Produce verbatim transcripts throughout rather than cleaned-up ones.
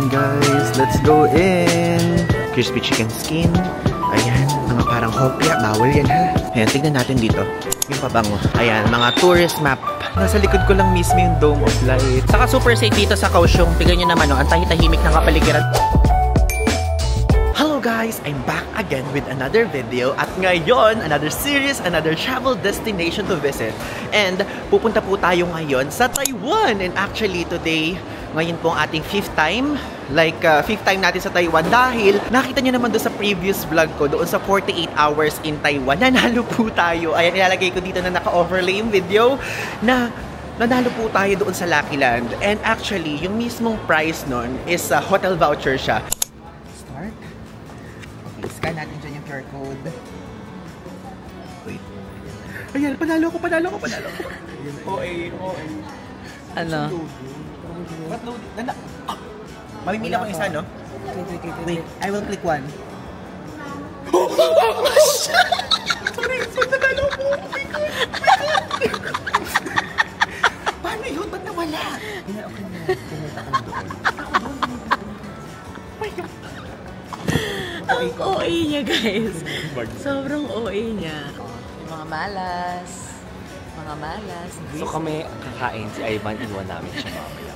Ayan guys, let's go in. Crispy chicken skin. Ayan, mga parang hopya. Bawal yan ha. Ayan, tignan natin dito. Yung pabango. Ayan, mga tourist map. Nasa likod ko lang mismo yung Dome of Light. Saka super safe dito sa Kaohsiung. Tignan nyo naman, no? Ang tahitahimik ng kapaligiran. Hello guys! I'm back again with another video. At ngayon, another series, another travel destination to visit. And pupunta po tayo ngayon sa Taiwan. And actually today, ngayon po ang ating fifth time. Like, uh, fifth time natin sa Taiwan dahil nakita nyo naman doon sa previous vlog ko, doon sa forty-eight hours in Taiwan, nanalo po tayo. Ayan, ilalagay ko dito na naka-overlay yung video na nanalo po tayo doon sa Lucky Land. And actually, yung mismong price nun is uh, hotel voucher siya. Start. Okay, scan natin dyan yung Q R code. Wait. Ayan, panalo ko, panalo ko, panalo ko. O A, O A. Ano? What load? Nanda. Ah! Mamimili ako isa, no? Wait, wait, wait, Wait, I will click one. Sorry, sorry, nagano po. Oh my God. Paano yun? Ba't nawala? Hindi, okay na. Pumunta ka na doon. Ako doon. Oh my God. Ang O A niya, guys. Sobrang O A niya. Yung mga malas. Mga malas. So kami kakain si Ivan, iwan namin siya mamaya.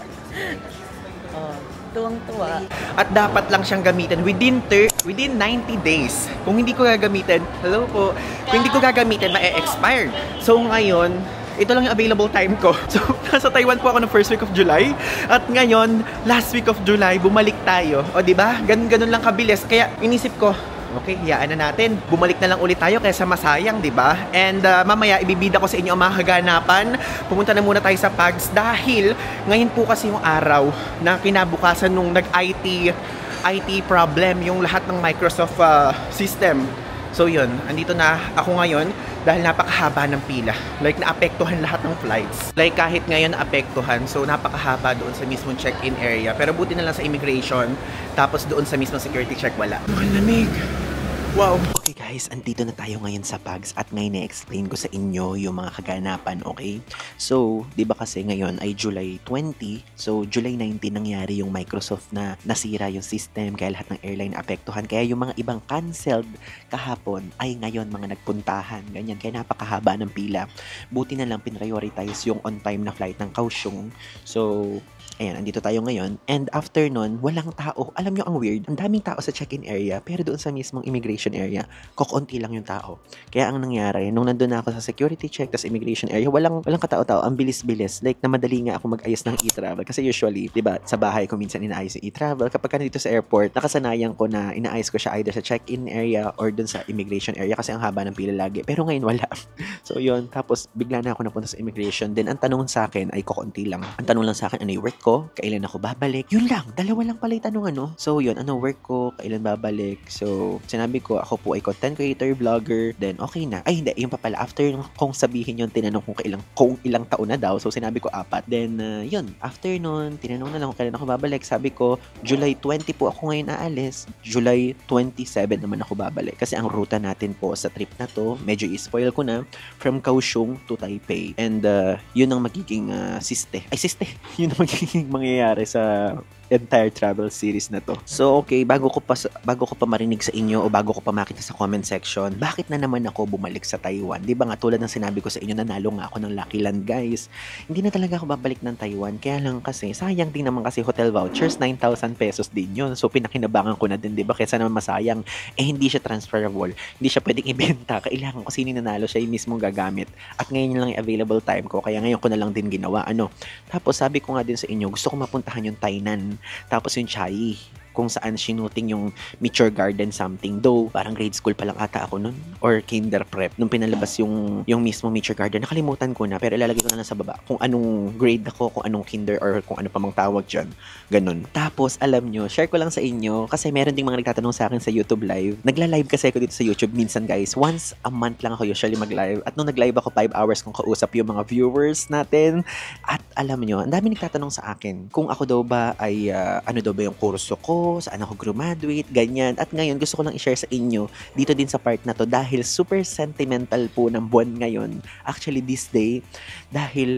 Oh, tuwang-tuwa. At dapat lang siyang gamitin within thirty, within ninety days. Kung hindi ko gagamitin, hello po, kung hindi ko gagamitin, ma-expire. So ngayon, ito lang yung available time ko. So, nasa Taiwan po ako ng first week of July. At ngayon, last week of July, bumalik tayo. O, diba? Ganun-ganun lang kabilis. Kaya, inisip ko, okay, hiyaan na natin. Bumalik na lang ulit tayo kaysa masayang, di ba? And uh, mamaya, ibibida ko sa inyo ang mga kaganapan. Pumunta na muna tayo sa Pags dahil ngayon po kasi yung araw na kinabukasan nung nag-I T I T problem yung lahat ng Microsoft uh, system. So yun, andito na ako ngayon dahil napakahaba ng pila. Like, naapektuhan lahat ng flights. Like, kahit ngayon naapektuhan, so napakahaba doon sa mismong check-in area. Pero buti na lang sa immigration, tapos doon sa mismong security check, wala. Ang lamig! Wow! Okay guys, andito na tayo ngayon sa Pags at ngayon na-explain ko sa inyo yung mga kaganapan, okay? So, di ba kasi ngayon ay July twenty, so July nineteen nangyari yung Microsoft na nasira yung system, kaya lahat ng airline naapektuhan, kaya yung mga ibang cancelled kahapon ay ngayon mga nagpuntahan, ganyan, kaya napakahaba ng pila. Buti na lang pinrioritize yung on-time na flight ng Kaohsiung. So, ayan, andito tayo ngayon. And after nun, walang tao. Alam nyo ang weird, ang daming tao sa check-in area, pero doon sa mismong immigration area, kokonti lang yung tao. Kaya ang nangyari, nung nandun na ako sa security check, tas immigration area, walang, walang katao-tao, ang bilis-bilis. Like, na madali nga ako mag-ayos ng e-travel. Kasi usually, di ba, sa bahay ko minsan inaayos yung e-travel. Kapag ka dito sa airport, nakasanayan ko na inaayos ko siya either sa check-in area or dun sa immigration area kasi ang haba ng pila lagi. Pero ngayon, wala. So, yun. Tapos, bigla na ako napunta sa immigration. Then, ang tanong sa akin ay kokonti lang. Ang tanong lang sa akin, ano yung work ko? Kailan ako babalik? Yun lang. Dalawa lang pala yung tanong, ano? So, yun. Ano work ko? Kailan babalik? So, sinabi ko, ako po ay content creator, vlogger. Then, okay na. Ay, hindi. Yung pa pala. After kung sabihin yun, tinanong kung kailang, kung ilang taon na daw. So, sinabi ko apat. Then, uh, yun. After nun, tinanong na lang kung kailan ako babalik. Sabi ko, July twenty po ako ngayon aalis. July twenty-seven naman ako babalik. Kasi ang ruta natin po sa trip na to, medyo i-spoil ko na, from Kaohsiung to Taipei. And, uh, yun ang magiging uh, siste. Ay, siste. Yun ang magiging mangyayari sa entire travel series na to. So, okay, bago ko pa bago ko pa marinig sa inyo o bago ko pa makita sa comment section, bakit na naman ako bumalik sa Taiwan? 'Di ba nga tulad ng sinabi ko sa inyo, nanalo nga ako ng Lucky Land, guys. Hindi na talaga ako babalik ng Taiwan, kaya lang kasi sayang din naman kasi hotel vouchers, nine thousand pesos din 'yun. So, pinakinabangan ko na din, 'di ba? Kaysa naman masayang, eh hindi siya transferable. Hindi siya pwedeng ibenta. Kailangan ko sino nanalo siya yung mismong gagamit. At ngayon lang yung available time ko, kaya ngayon ko na lang din ginawa, ano. Tapos sabi ko nga din sa inyo, gusto ko mapuntahan yung Tainan. Tapos yung Chai, kung saan sinuting yung Mature Garden something. Though, parang grade school pa lang ata ako nun. Or kinder prep. Nung pinalabas yung, yung mismo Mature Garden, nakalimutan ko na. Pero ilalagay ko na lang sa baba. Kung anong grade ako, kung anong kinder, or kung ano pa mang tawag dyan. Ganun. Tapos, alam nyo, share ko lang sa inyo, kasi meron ding mga nagtatanong sa akin sa YouTube live. Nagla-live kasi ako dito sa YouTube minsan, guys. Once a month lang ako usually mag-live. At nung nag-live ako, five hours kong kausap yung mga viewers natin. At alam nyo, ang dami nagtatanong sa akin kung ako daw ba ay, uh, ano daw ba yung kurso ko, saan ako graduate, ganyan. At ngayon, gusto ko lang i-share sa inyo dito din sa part na to dahil super sentimental po ng buwan ngayon. Actually, this day, dahil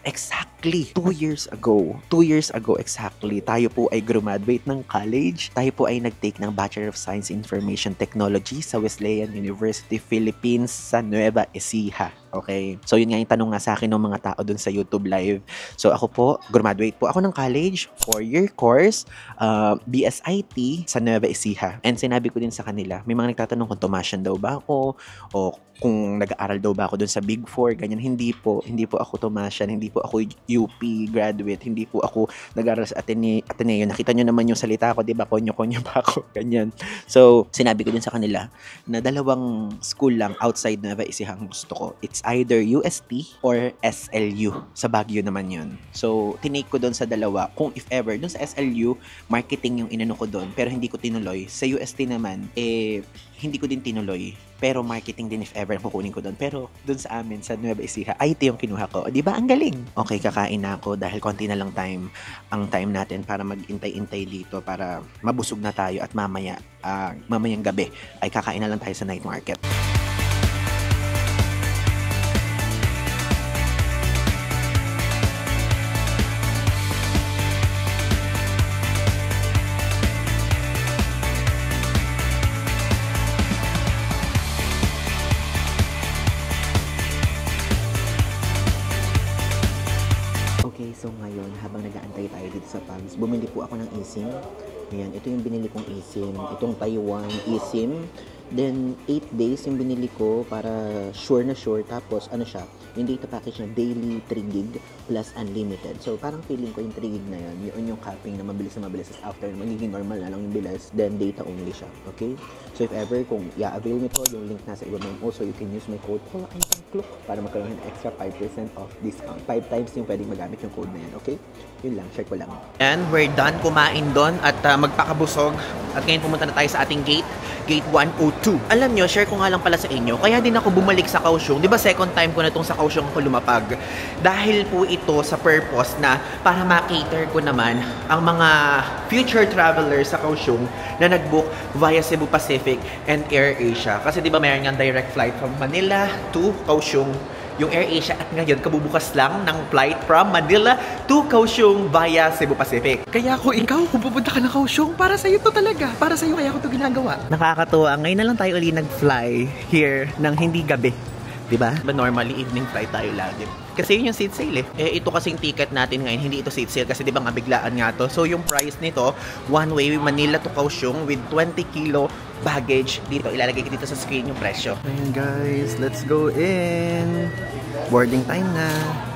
exactly two years ago. Two years ago exactly, tayo po ay graduate ng college. Tayo po ay nag-take ng Bachelor of Science Information Technology sa Wesleyan University, Philippines sa Nueva Ecija. Okay? So, yun nga yung tanong nga sa akin ng mga tao dun sa YouTube Live. So, ako po, graduate po ako ng college, four-year course, uh, B S I T sa Nueva Ecija. And sinabi ko din sa kanila, may mga nagtatanong kung tumasyan daw ba ako o kung nag-aaral daw ba ako dun sa Big Four, ganyan. Hindi po. Hindi po ako tumasyan. Hindi po ako U P graduate. Hindi po ako nag-aaral sa Atene Ateneo. Nakita nyo naman yung salita ko, di ba? Konyo-konyo pa ako. Ganyan. So, sinabi ko din sa kanila na dalawang school lang outside Nueva Ecija ang gusto ko. It's either U S T or S L U. Sa Baguio naman yun. So, tinake ko doon sa dalawa. Kung if ever, doon sa S L U, marketing yung inano ko doon. Pero hindi ko tinuloy. Sa U S T naman, eh, hindi ko din tinuloy. Pero marketing din if ever ang kukunin ko doon. Pero doon sa amin, sa Nueva Ecija, I T yung kinuha ko. Di ba? Ang galing. Okay, kakain na ako dahil konti na lang time ang time natin para mag-intay-intay dito para mabusog na tayo at mamaya, uh, mamayang gabi ay kakain na lang tayo sa night market. Okay, so ngayon, habang nag-aantay tayo dito sa Pams, bumili po ako ng eSIM. Ayan, ito yung binili kong eSIM. Itong Taiwan eSIM. Then, eight days yung binili ko para sure na sure. Tapos, ano siya, yung data package na daily three gig plus unlimited. So, parang feeling ko yung three gig na yun. Yun yung capping na mabilis na mabilis. After, magiging normal na lang yung bilis. Then, data only siya. Okay? So, if ever, kung i-avail nyo to, yung link nasa ibaba. Also, you can use my code Paula and Kluk para magkaroon ng extra five percent off discount. five times yung pwedeng magamit yung code na yan. Okay? Yun lang. Share ko lang. And we're done kumain doon at uh, magpakabusog. At ngayon pumunta na tayo sa ating gate. Gate one oh two. Alam nyo, share ko nga lang pala sa inyo. Kaya din ako bumalik sa Kaohsiung. Di ba second time ko na itong sa Kaohsiung ako lumapag. Dahil po ito sa purpose na para ma-cater ko naman ang mga future travelers sa Kaohsiung na nag-book via Cebu Pacific and AirAsia. Kasi di ba mayroon nga direct flight from Manila to Kaohsiung. Yung AirAsia at ngayon kabubukas lang ng flight from Manila to Kaohsiung via Cebu Pacific. Kaya kung ikaw, kung pupunta ka ng Kaohsiung, para sa'yo to talaga. Para sa'yo kaya ko to ginagawa. Nakakatuwa. Ngayon na lang tayo ulit nag-fly here ng hindi gabi. Diba? But normally, evening flight tayo lagi. Kasi yun yung seat sale eh. Eh, ito kasing ticket natin ngayon, hindi ito seat sale kasi diba nga biglaan nga to. So, yung price nito, one way Manila to Kaohsiung with twenty kilo baggage. Dito, ilalagay ko dito sa screen yung presyo. Ayan guys, let's go in. Boarding time na.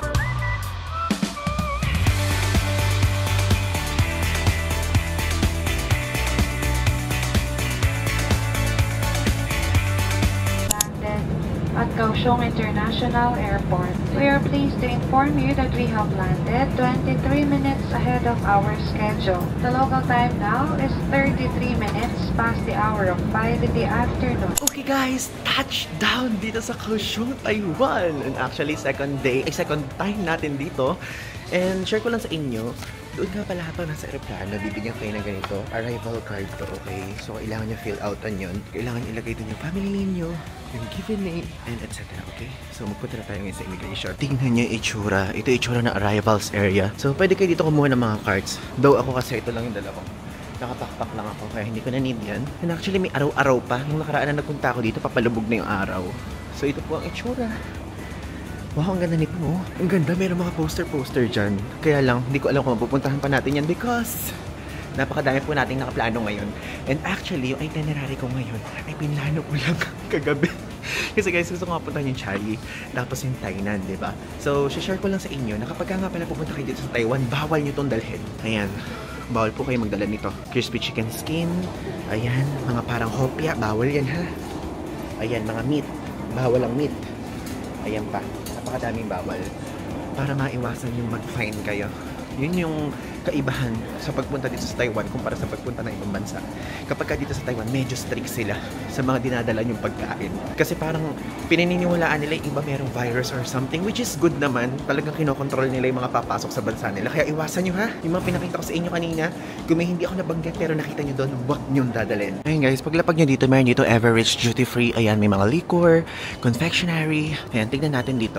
At Kaohsiung International Airport. We are pleased to inform you that we have landed twenty-three minutes ahead of our schedule. The local time now is thirty-three minutes past the hour of five in the afternoon. Okay guys, touchdown dito sa Kaohsiung, Taiwan. And actually, second day, eh, second time natin dito. And share ko lang sa inyo, doon nga pala habang nasa aeroplano, bibigyan kayo ng ganito, arrival card to, okay? So, kailangan nyo fill out on yun. Kailangan ilagay doon yung family name nyo, yung given name, and et cetera. Okay? So, magpunta na tayo ngayon sa immigration. Tingnan nyo yung itsura. Ito yung itsura ng arrivals area. So, pwede kayo dito kumuha ng mga cards. Though ako kasi ito lang yung dalawa. Nakapakpak lang ako, kaya hindi ko na need yan. And actually, may araw-araw pa. Nung nakaraan na nagpunta ako dito, papalubog na yung araw. So, ito po ang itsura. Wow, ang ganda nito. Oh. Ang ganda, mayroong mga poster-poster dyan. Kaya lang, hindi ko alam kung mapupuntahan pa natin yan because napakadami po nating nakaplano ngayon. And actually, yung itinerary ko ngayon ay pinlano ko lang kagabi. Kasi guys, gusto ko mapuntahan yung Chai, tapos yung Tainan, di ba? So, share ko lang sa inyo na kapag nga pala pupunta kayo dito sa Taiwan, bawal nyo itong dalhin. Ayan, bawal po kayo magdala nito. Crispy chicken skin, ayan, mga parang hopia, bawal yan ha. Ayan, mga meat, bawal ang meat. Ayan pa. Napakadaming bawal para maiwasan yung mag-fine kayo. Yun yung kaibahan sa pagpunta dito sa Taiwan kumpara sa pagpunta ng ibang bansa. Kapag ka dito sa Taiwan, medyo strict sila sa mga dinadala yung pagkain. Kasi parang pinaniniwalaan nila yung iba merong virus or something, which is good naman. Talagang kinokontrol nila yung mga papasok sa bansa nila. Kaya iwasan nyo ha. Yung mga pinakita ko sa inyo kanina, kung may hindi ako nabanggit pero nakita nyo doon, wag nyo dadalhin. Ayun guys, paglapag nyo dito, meron dito Everage Duty Free. Ayan, may mga liquor, confectionery. Ayan, tignan natin dito.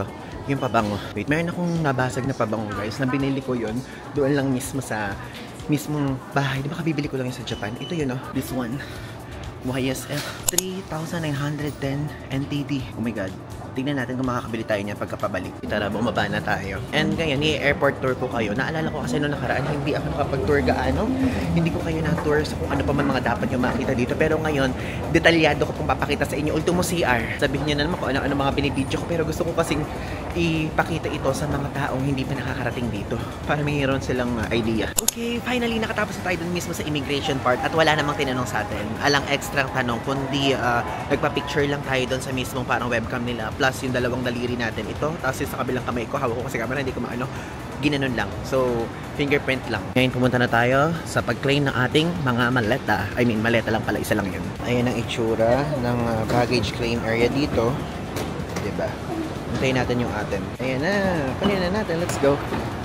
yung pabango. Wait, meron akong nabasag na pabango guys, na binili ko yun doon lang mismo sa mismong bahay. Di ba kabibili ko lang yun sa Japan? Ito yun, oh. This one. Y S F three thousand nine hundred ten N T D. Oh my god. Tingnan natin kung makakabili tayo niya pagkapabalik. Tara, bumaba na tayo. And ngayon, i-airport tour ko kayo. Naalala ko kasi noong nakaraan, hindi ako nakapag-tour gaano. Hindi ko kayo na-tour sa kung ano pa man mga dapat nyo makita dito. Pero ngayon, detalyado ko pong papakita sa inyo. Ultimo C R. Sabihin nyo na naman kung ano-ano mga binibidyo ko. Pero gusto ko kasing ipakita ito sa mga taong hindi pa nakakarating dito. Para mayroon silang uh, idea. Okay, finally, nakatapos na tayo dun mismo sa immigration part. At wala namang tinanong sa atin. Alang extra tanong, kundi uh, nagpa-picture lang tayo dun sa mismong parang webcam nila. Plus yung dalawang daliri natin ito, tapos yung sa kabilang kamay ko, hawak ko kasi camera, hindi ko maano, ginanon lang. So, fingerprint lang. Ngayon, pumunta na tayo sa pag-claim ng ating mga maleta. I mean, maleta lang pala, isa lang yun. Ayan ang itsura ng uh, baggage claim area dito. Diba? Hintayin natin yung atin. Ayan na, kunin na natin. Let's go.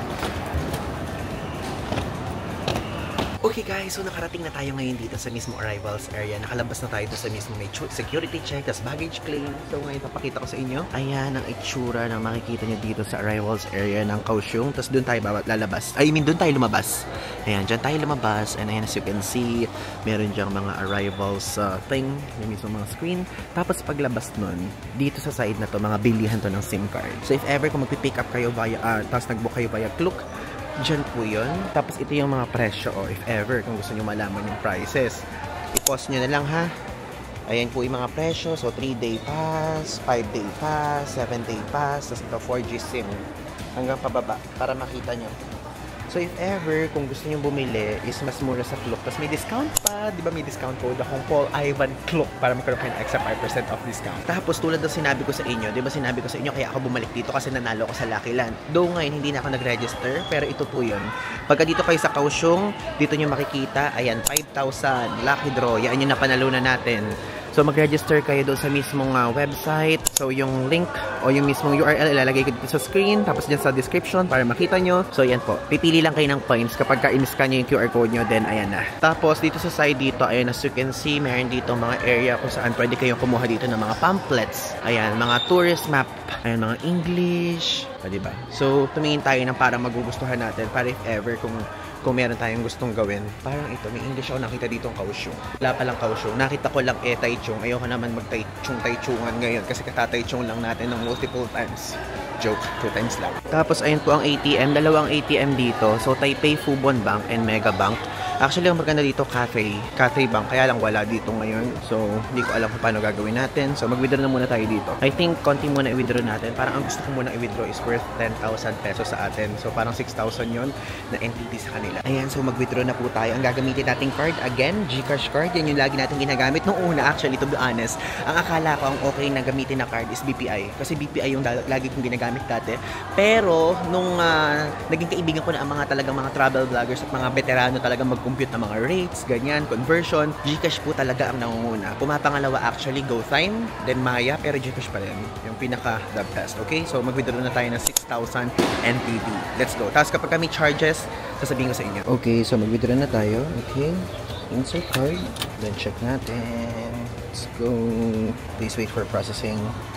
Okay guys, so nakarating na tayo ngayon dito sa mismo arrivals area. Nakalabas na tayo dito sa mismo may security check, tas baggage claim. So ngayon papakita ko sa inyo. Ayan ang itsura na makikita nyo dito sa arrivals area ng Kaohsiung. Tas doon tayo lalabas. I mean, doon tayo lumabas. Ayan, dyan tayo lumabas. And ayan, as you can see, meron dyang mga arrivals uh, thing. Yung mismo mga screen. Tapos paglabas nun, dito sa side na to, mga bilihan to ng SIM card. So if ever kung magpipick up kayo via, uh, tapos nagbook kayo via Klook, dyan po yun. Tapos ito yung mga presyo o if ever kung gusto nyo malaman yung prices. I-pause nyo na lang ha. Ayan po yung mga presyo. So three day pass, five day pass, seven day pass, tapos ito four G SIM. Hanggang pababa para makita nyo. So if ever kung gusto nyo bumili is mas mura sa Klook. Tapos may discount pa. Di ba may discount code akong Paul Ivan Klook para magkaroon kayo ng extra five percent off discount. Tapos tulad ng sinabi ko sa inyo, di ba sinabi ko sa inyo kaya ako bumalik dito kasi nanalo ko sa Lucky Land. Though ngayon hindi na ako nag-register, pero ito po yun. Pagka dito kayo sa Kaohsiung, dito nyo makikita, ayan, five thousand, lucky draw, yan yung napanalunan natin. So mag-register kayo doon sa mismong uh, website. So yung link o yung mismong U R L ilalagay ko dito sa screen, tapos dyan sa description para makita nyo. So yan po, pipili lang kayo ng points kapag ka-in-scan nyo yung Q R code nyo, then ayan na. Tapos dito sa side dito, ayan, as you can see, meron dito mga area kung saan pwede kayong kumuha dito ng mga pamphlets. Ayan, mga tourist map, ayan, mga English, o, diba? So tumingin tayo ng parang magugustuhan natin para if ever kung kung meron tayong gustong gawin. Parang ito, may English ako nakita dito ang Kaohsiung. Wala palang Kaohsiung. Nakita ko lang eh Taichung. Ayoko naman mag-Taichung Taichungan ngayon kasi katataichung lang natin ng multiple times. Joke, two times lang. Tapos ayun po ang A T M. Dalawang A T M dito. So Taipei Fubon Bank and Mega Bank. Actually, ang maganda dito, Cathay. Cathay Bank. Kaya lang wala dito ngayon. So, hindi ko alam kung paano gagawin natin. So, mag-withdraw na muna tayo dito. I think, konti muna i-withdraw natin. Parang ang gusto ko muna i-withdraw is worth ten thousand pesos sa atin. So, parang six thousand yon na N T T sa kanila. Ayan, so mag-withdraw na po tayo. Ang gagamitin nating card, again, GCash card. Yan yung lagi natin ginagamit. Nung una, actually, to be honest, ang akala ko ang okay na gamitin na card is B P I. Kasi B P I yung lagi kong ginagamit dati. Pero, nung uh, naging kaibigan ko na ang mga talagang mga travel vloggers at mga veterano talagang mag-compute ng mga rates, ganyan, conversion, GCash po talaga ang nangunguna. Pumapangalawa actually, GoTime, then Maya, pero GCash pa rin. Yung pinaka the best, okay? So, mag-withdraw na tayo ng six thousand N T D. Let's go. Tapos kapag kami charges, sasabihin ko sa inyo. Okay, so mag-withdraw na tayo. Okay. Insert card. Then check natin. Let's go. Please wait for processing.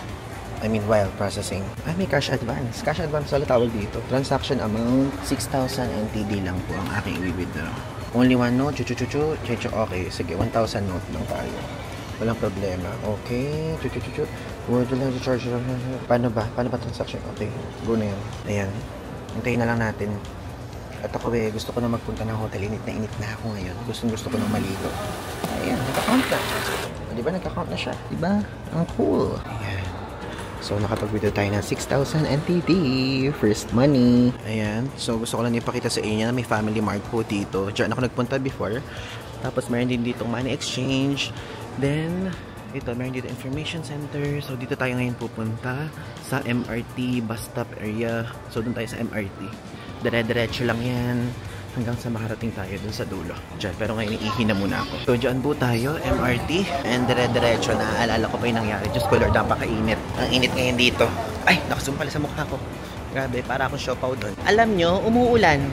I mean, while processing. Ay, may cash advance. Cash advance wala tawag dito. Transaction amount, six thousand N T D lang po ang aking i-withdraw. Only one note, chuchuchuchu, chuchu, okay. Sige, one thousand note lang tayo. Walang problema. Okay, chuchuchuchu. Word lang, charge lang. Paano ba? Paano ba transaction? Okay, go na yan. Ayan. Hintayin na lang natin. At ako eh, gusto ko na magpunta ng hotel. Init na init na ako ngayon. Gusto gusto ko na maligo. Ayan, nagka-count na. Diba nagka-count na siya? Diba? Ang cool. Ayan. So, nakapag-withdraw tayo ng six thousand N T D. First money. Ayan. So, gusto ko lang ipakita sa inyo na may Family Mart po dito. Diyan ako nagpunta before. Tapos, meron din dito money exchange. Then, ito, meron dito information center. So, dito tayo ngayon pupunta sa M R T bus stop area. So, doon tayo sa M R T. Dire-diretso lang yan. Hanggang sa makarating tayo dun sa dulo. Diyan, pero ngayon iihi na muna ako. So, dyan po tayo, M R T. And dire-diretso na. Alala ko pa yung nangyari. Diyos ko, Lord, napakainit. Ang init ngayon dito. Ay, nakasum pala sa mukha ko. Grabe, para akong siopaw doon. Alam nyo, umuulan.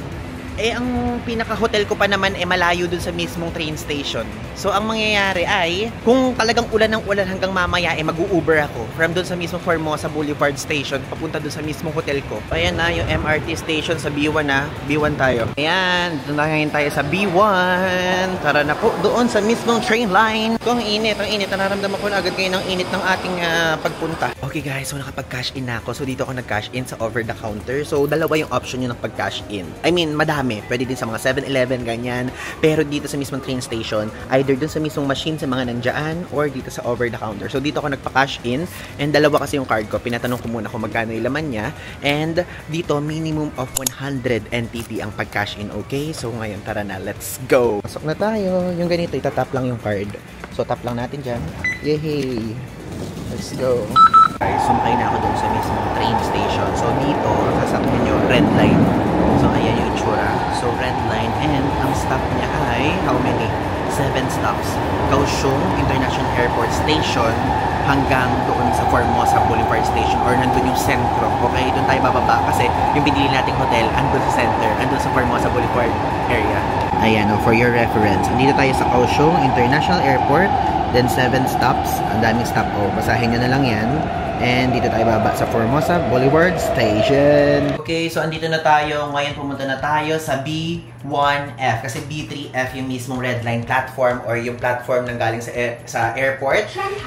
Eh, ang pinaka-hotel ko pa naman eh malayo dun sa mismong train station. So, ang mangyayari ay, kung talagang ulan ng ulan hanggang mamaya, eh mag-u-Uber ako from dun sa mismong Formosa Boulevard Station, papunta dun sa mismong hotel ko. Ayan na, yung M R T station sa B one na. B one tayo. Ayan, dun na ngayon tayo sa B one. Tara na po, doon sa mismong train line. Kung init, ang init, nararamdaman ko na agad kayo ng init ng ating uh, pagpunta. Okay guys, so nakapag-cash in na ako. So, dito ako nag-cash in sa over the counter. So, dalawa yung option yung pag-cash in. I mean, madami. Pwede din sa mga seven eleven, ganyan. Pero dito sa mismong train station, either dun sa mismong machine sa mga nandyan or dito sa over the counter. So dito ako nagpa-cash in and dalawa kasi yung card ko. Pinatanong ko muna kung magkano yung laman niya. And dito, minimum of one hundred N T P ang pag-cash in, okay? So ngayon, tara na, let's go! Pasok na tayo. Yung ganito, itatap lang yung card. So tap lang natin dyan. Yay! Let's go! Guys, sumakay na ako dun sa mismong train station. So dito, sasakyan nyo, red line. So ayan yung itsura. So red line and ang stop niya ay how many? Seven stops. Kaohsiung International Airport Station hanggang doon sa Formosa Boulevard Station or nandun yung sentro. Okay, doon tayo bababa kasi yung binili nating hotel andun sa center, andun sa Formosa Boulevard area. Ayan, oh, for your reference. Andito tayo sa Kaohsiung International Airport. Then seven stops. Ang daming stop. Oh, basahin nyo na lang yan. And dito tayo baba sa Formosa Boulevard Station. Okay, so andito na tayo. Ngayon pumunta na tayo sa B one F. Kasi B three F yung mismong red line platform or yung platform nang galing sa, air, sa airport.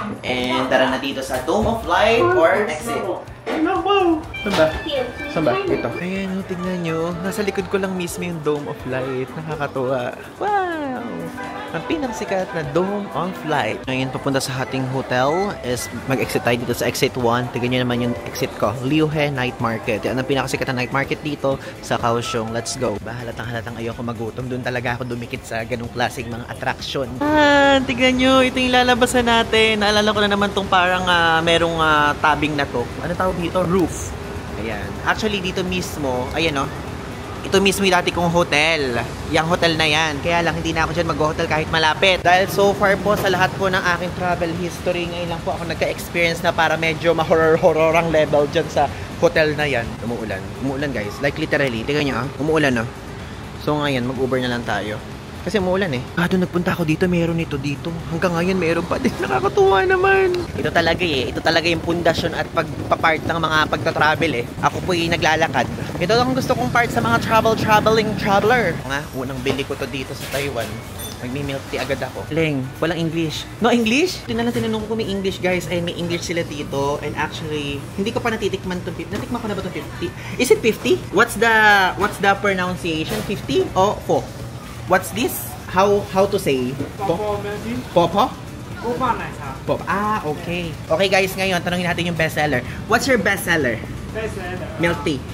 And tara na dito sa Dome of Light or exit. No, wow! Saan ba? Saan ba? Ito. Ayan, oh, tignan nyo. Nasa likod ko lang mismo yung Dome of Light. Nakakatuwa. Wow! Ang pinakasikat na Dome of Light. Ngayon, papunta sa ating hotel is mag-exit tayo dito sa exit one. Tignan nyo naman yung exit ko. Liuhe Night Market. Yan ang pinakasikat na night market dito sa Kaohsiung. Let's go. Ba, halatang halatang ayoko magutom. Doon talaga ako dumikit sa ganung klaseng mga attraction. Ah, tignan nyo. Ito yung lalabasan natin. Naalala ko na naman tong parang uh, merong uh, tabing na to. Ano tawag dito? Roof. Ayan. Actually, dito mismo, ayan o. Oh, ito mismo yung dati kong hotel. Yang hotel na yan. Kaya lang, hindi na ako dyan mag-hotel kahit malapit. Dahil so far po, sa lahat po ng aking travel history, ngayon lang po ako nagka-experience na para medyo ma-horror-horror ang level dyan sa hotel na yan. Umuulan. Umuulan, guys. Like literally. Tingnan nyo ah. Umuulan no. So ngayon, mag-Uber na lang tayo. Kasi umuulan eh. Ah, doon nagpunta ako dito, meron ito dito. Hanggang ngayon, meron pa din. Nakakatuwa naman. Ito talaga eh. Ito talaga yung pundasyon at pagpapart ng mga pagta-travel eh. Ako po yung naglalakad. Ito lang gusto kong part sa mga travel, traveling, traveler. Nga, unang bili ko to dito sa Taiwan. Magmi-milk tea agad ako. Leng, walang English. No English? Ito na lang tinanong ko kung may English, guys. Ay, may English sila dito. And actually, hindi ko pa natitikman itong fifty. Natikman ko na ba itong fifty? Is it fifty? What's the, what's the pronunciation? fifty o four? What's this? How how to say? Popo? Popo? Popo. Ah, okay. Okay guys, ngayon tanungin natin yung bestseller. What's your bestseller? Bestseller. Milk tea.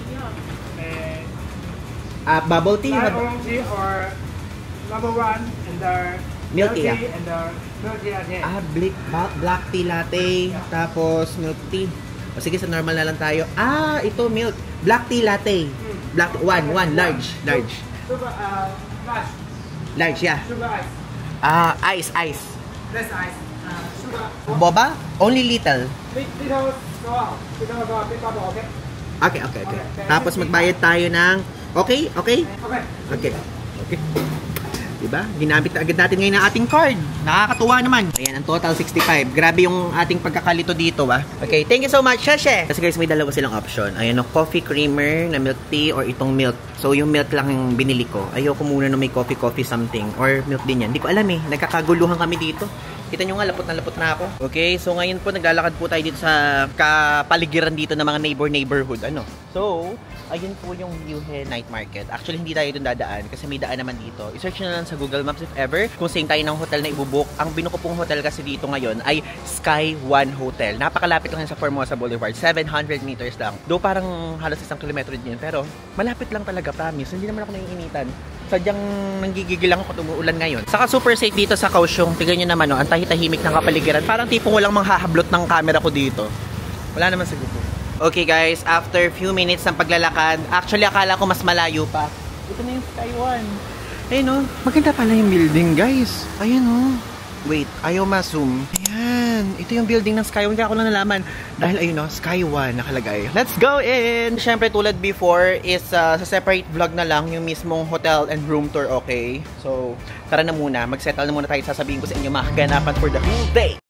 Uh, uh, bubble tea? Black orange tea or number one and the milk tea, tea and the milk tea latte. Ah, black, black tea latte. Tapos milk tea. O sige, sa normal na lang tayo. Ah, ito milk. Black tea latte. Black one, one, large, large. Sugar, uh, large. Large, yeah. Sugar ice. Ah, ice, ice. Less ice. Uh, sugar. Boba? Only little. Little go out. Little go out. Big bottle, okay? Okay, okay, okay. Tapos magbayad tayo ng... Okay, okay? Okay. Okay. Okay. Diba? Ginamit na agad natin ngayon ang ating card. Nakakatuwa naman. Ayan, ang total sixty-five. Grabe yung ating pagkakalito dito, ah. Okay, thank you so much, Sheshe! Kasi guys, may dalawa silang option. Ayan, no, coffee creamer na milk tea or itong milk. So, yung milk lang yung binili ko. Ayoko muna na may coffee-coffee something. Or milk din yan. Hindi ko alam eh. Nagkakaguluhan kami dito. Kita nyo nga, lapot na lapot na ako. Okay, so ngayon po, naglalakad po tayo dito sa kapaligiran dito ng mga neighbor-neighborhood. Ano? So, ayun po yung Liuhe Night Market. Actually, hindi tayo dun dadaan kasi may daan naman dito. I-search nyo na lang sa Google Maps if ever kung saan tayo ng hotel na ibubuk. Ang binuko pong hotel kasi dito ngayon ay Sky One Hotel. Napakalapit lang sa Formosa Boulevard. seven hundred meters lang. Do parang halos isang kilometro din yun. Pero malapit lang talaga, promise. Hindi naman ako naiinitan. Sadyang nanggigigil lang ako at umuulan ngayon. Saka super safe dito sa Kaohsiung. Tignan nyo naman, no, ang tahitahimik ng kapaligiran. Parang tipong walang manghahablot ng camera ko dito. Wala naman siguro. Okay guys, after few minutes ng paglalakad, actually akala ko mas malayo pa. Ito na yung Sky One. Ayun o, maganda pala yung building guys. Ayun o. Wait, ayaw ma-zoom. Ayan, ito ito yung building ng Sky One. Kaya ako lang nalaman. Dahil ayun no, Sky One nakalagay. Let's go in! Siyempre tulad before is uh, sa separate vlog na lang yung mismong hotel and room tour, okay? So, tara na muna. Mag-settle na muna tayo. Sasabihin ko sa inyo mga kaganapan for the whole day.